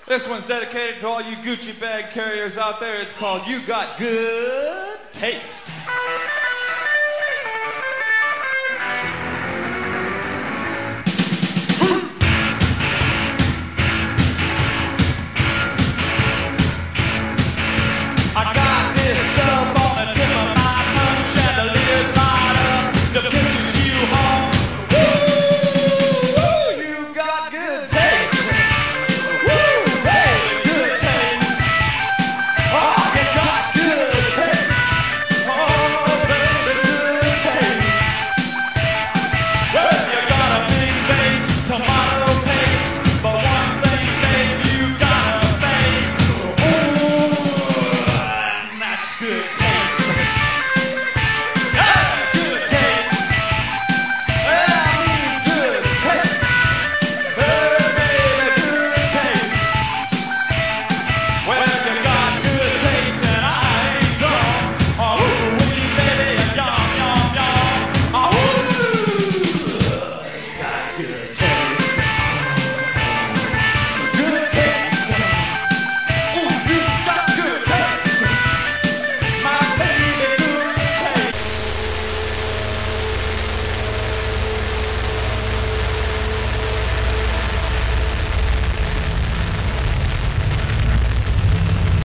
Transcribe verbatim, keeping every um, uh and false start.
This one's dedicated to all you Gucci bag carriers out there. It's called You Got Good Taste.